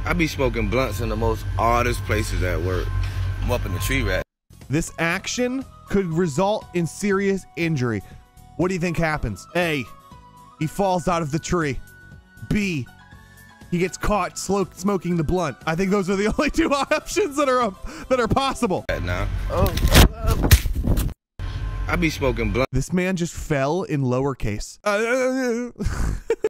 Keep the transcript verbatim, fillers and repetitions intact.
I be smoking blunts in the most oddest places at work. I'm up in the tree rat. This action could result in serious injury. What do you think happens? A, he falls out of the tree. B, he gets caught slow smoking the blunt. I think those are the only two options that are uh, that are possible. Now, oh, oh. I be smoking blunt. This man just fell in lowercase. Uh,